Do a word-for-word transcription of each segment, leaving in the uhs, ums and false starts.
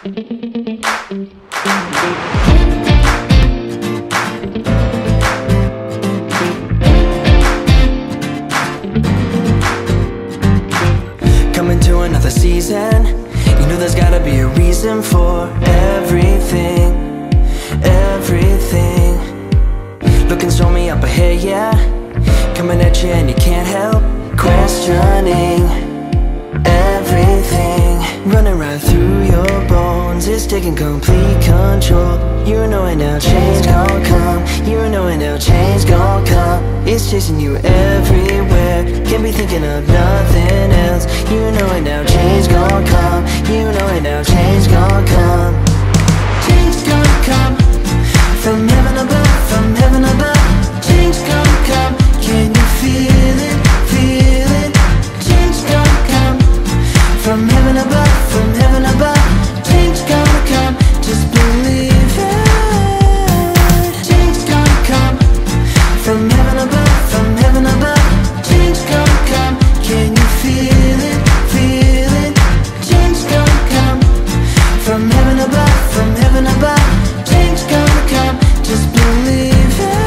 Coming to another season, you know there's gotta be a reason for everything, everything. Looking stormy up ahead, yeah, coming at you and you can't help questioning everything. Running right through your bones, it's taking complete control. You know it now, change gon' come. You know it now, change gon' come. It's chasing you everywhere, can't be thinking of nothing else. You know it now, change gon' come. You know it now, change gon' come. Change gon' come from heaven above, from heaven above. Change gon' come, can you feel it, feel it? Change gon' come from heaven above, from heaven above. Change gon' come, just believe it. Change gon' come from heaven above, from heaven above. Change gon' come, can you feel it, feel it? Change gon' come from heaven above, from heaven above. Change gon' come, just believe it.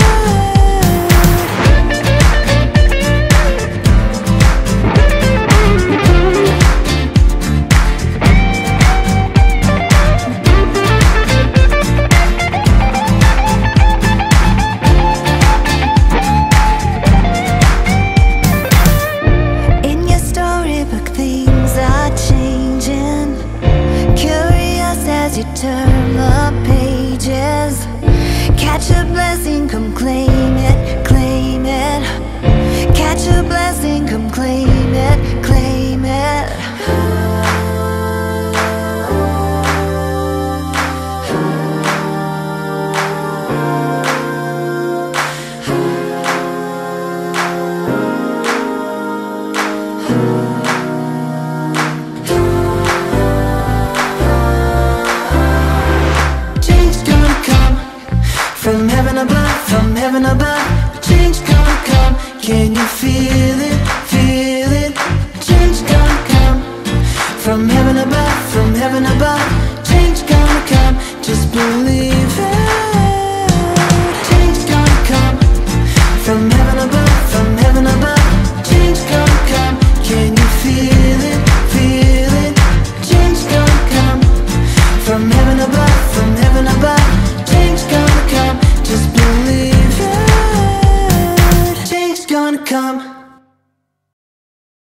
In your storybook, things are changing. Curious as you turn the pages. Catch a blessing, come claim it, claim it. Catch a blessing, come claim it, claim it. Change gonna come from heaven above, from heaven above. Change gonna come, can you feel it, feel it? Change gonna come from heaven above, from heaven above. Change gonna come, just believe